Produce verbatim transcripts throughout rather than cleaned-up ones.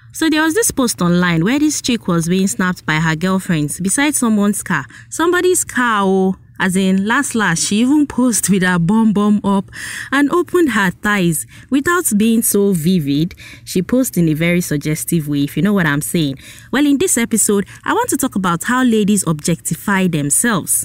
So there was this post online where this chick was being snapped by her girlfriends beside someone's car. Somebody's car, oh, as in last last, she even posed with her bum bum up and opened her thighs. Without being so vivid, she posed in a very suggestive way, if you know what I'm saying. Well, in this episode, I want to talk about how ladies objectify themselves.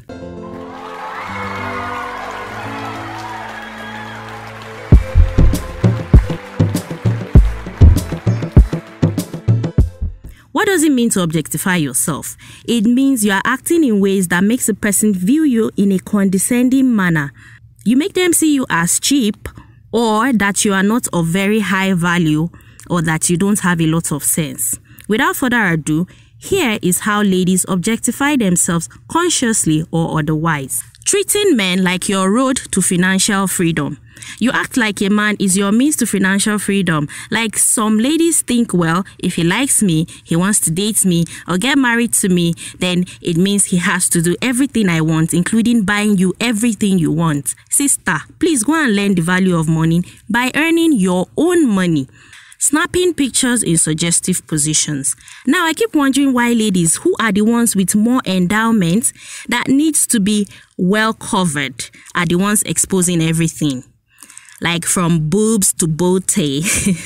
What does it mean to objectify yourself? It means you are acting in ways that makes a person view you in a condescending manner. You make them see you as cheap, or that you are not of very high value, or that you don't have a lot of sense. Without further ado, here is how ladies objectify themselves consciously or otherwise. Treating men like your road to financial freedom. You act like a man is your means to financial freedom. Like some ladies think, well, if he likes me, he wants to date me or get married to me, then it means he has to do everything I want, including buying you everything you want. Sister, please go and learn the value of money by earning your own money. Snapping pictures in suggestive positions. Now, I keep wondering why ladies who are the ones with more endowment that needs to be well covered are the ones exposing everything. Like from boobs to booty.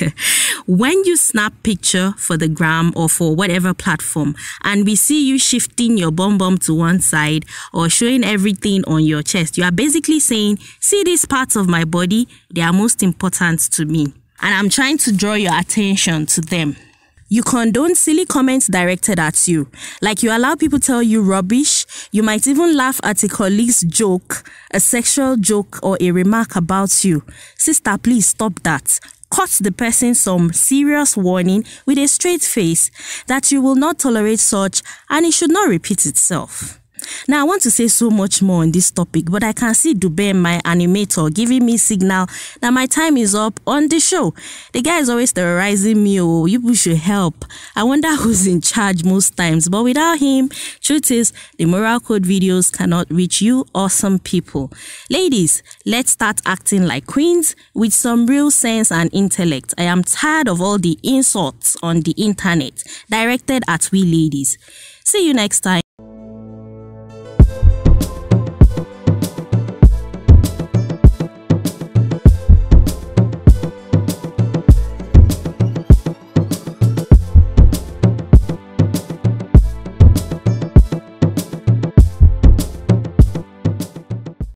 When you snap picture for the gram or for whatever platform and we see you shifting your bum bum to one side or showing everything on your chest, you are basically saying, see these parts of my body, they are most important to me. And I'm trying to draw your attention to them. You condone silly comments directed at you. Like you allow people tell you rubbish. You might even laugh at a colleague's joke, a sexual joke, or a remark about you. Sister, please stop that. Cut the person some serious warning with a straight face that you will not tolerate such and it should not repeat itself. Now, I want to say so much more on this topic, but I can see Dube, my animator, giving me signal that my time is up on the show. The guy is always terrorizing me. Oh, you people should help. I wonder who's in charge most times, but without him, truth is, the moral code videos cannot reach you awesome people. Ladies, let's start acting like queens with some real sense and intellect. I am tired of all the insults on the internet directed at we ladies. See you next time.